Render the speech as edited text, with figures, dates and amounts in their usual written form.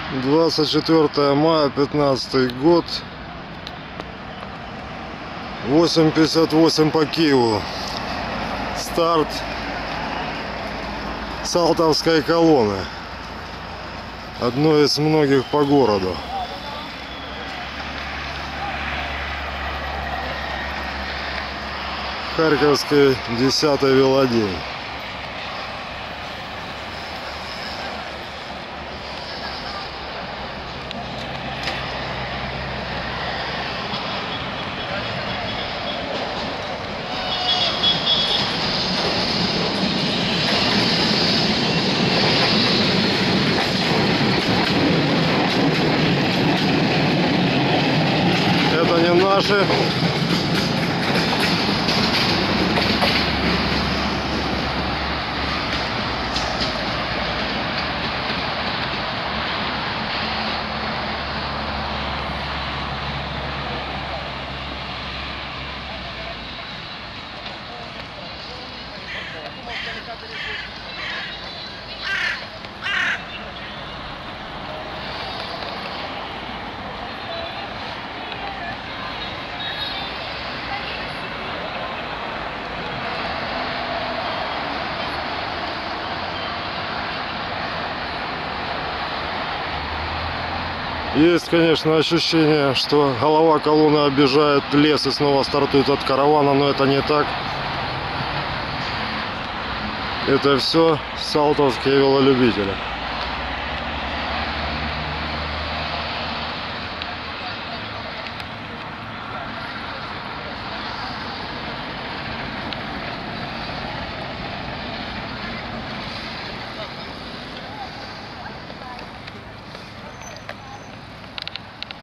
24 мая 15 год, 8:58 по Киеву. Старт Салтовской колонны, одной из многих по городу. Харьковский 10-й велодень. Это не наши. Есть, конечно, ощущение, что голова колонны объезжает лес и снова стартует от каравана, но это не так. Это все салтовские велолюбители.